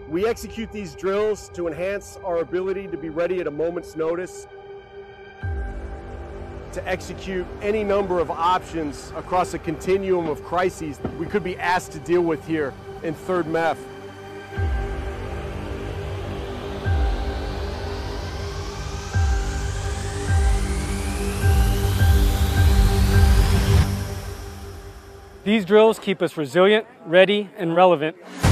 We execute these drills to enhance our ability to be ready at a moment's notice, to execute any number of options across a continuum of crises we could be asked to deal with here in 3rd MEF. These drills keep us resilient, ready, and relevant